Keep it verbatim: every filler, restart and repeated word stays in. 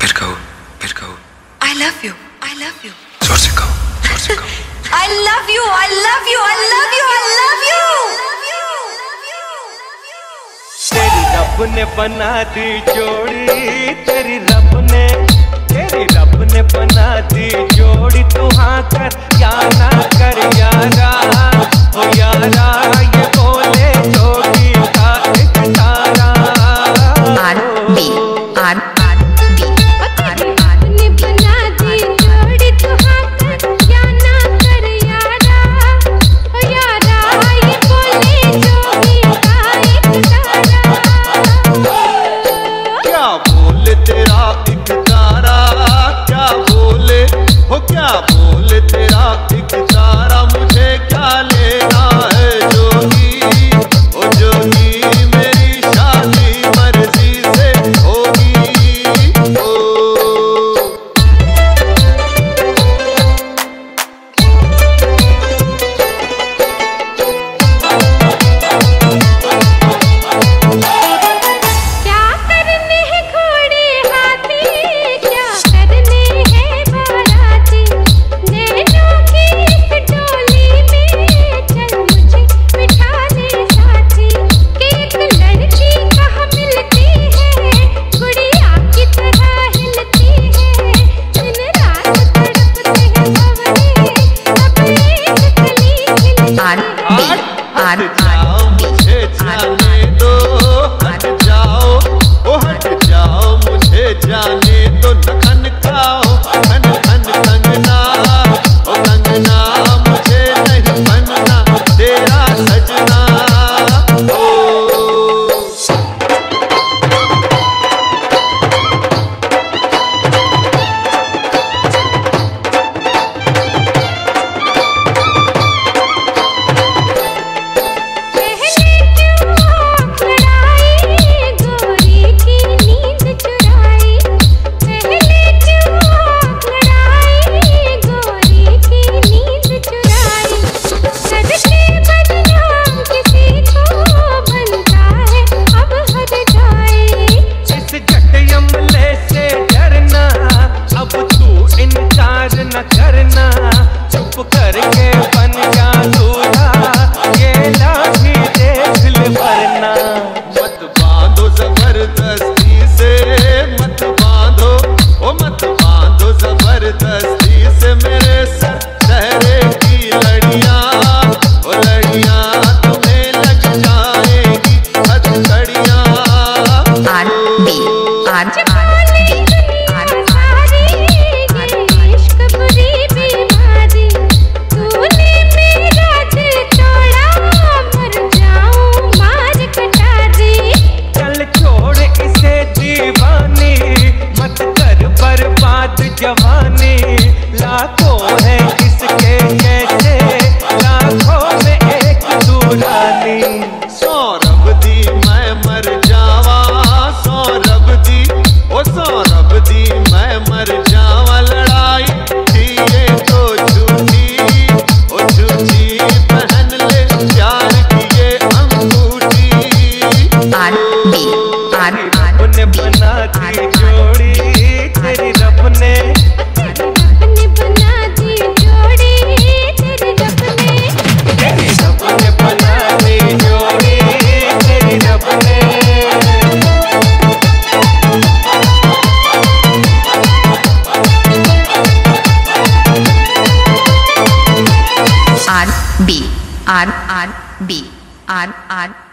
फिर कहो, फिर कहो। I love you, I love you। जोर से कहो, जोर से कहो। I love you, I love you, I love you, I love you। तेरी रब ने बना दी जोड़ी, तेरी रब ने, तेरी रब ने बना दी जोड़ी। तू हाँ कर या ना कर यारा, ओ यारा ये बोले जोगी का एक तारा। R B R R B R R ने बना दी जोड़ी। तू हाँ कर या ना कर यारा, ओ यारा ये बोले जोगी का एक तारा। क्या बोले तेरा एक तारा, क्या बोले हो, क्या बोले तेरा एक तारा। मुझे क्या लेना है जोगी, ओ जोगी मेरी शादी मर्जी से होगी। ओ क्या करने हैं घोड़े हाथी, क्या करने हैं बाराती। नैनों की इस डोली में चल मुझे बिठा ले साथी। कि एक लड़की कहाँ मिलती है, गुड़िया की तरह हिलती है। दिन रात तड़पते हैं भंवरे, अब एक कली खिलती है। आर बी आर जाओ मुझे जाने दो, हट जाओ ओ हट जाओ मुझे जाने दो। न खनकाओ खन खन कंगना, ओ कंगना मुझे नहीं बनना तेरा सजना। ओ पहले क्यों लड़ाई, गोरी की नींद चुराई। पहले क्यों लड़ाई, गोरी की नींद चुराई। करके बदनाम किसी को बनता है अब हद जाए। इस जट अमले से डरना, अब तू इनकार न करना। चुप करके बन जा दूल्हा, ये लाठी देख ले वरना। मत बांधो जबरदस्ती से, मत बांधो ओ मत बांधो जबरदस्ती से मेरे सर चेहरे की लड़ियां, ओ लड़ियां तुम्हें लग जाएगी हथकड़ियां। R B R R B R सारी ये इश्क बुरी बीमारी। तूने मेरा दिल तोड़ा, मर जाऊं मार कटारी। चल छोड़ इसे दीवानी, मत कर बर्बाद जवानी। लाखों है इसके जैसे, लाखों में एक तू रानी। सौरभ दी मैं मर जावा, सौरभ दी ओ सौरभ दी मैं मर जावा। लड़ाई थी ये तो झूठी, ओ झूठी पहन ले प्यार की ये अंगूठी। आर बी आर आर रब ने बना दी जोड़ी, तेरी रब ने, रब ने बना दी जोड़ी। तेरे रब ने, तेरी रब ने बना दी जोड़ी, तेरी रब ने। R B R R B R are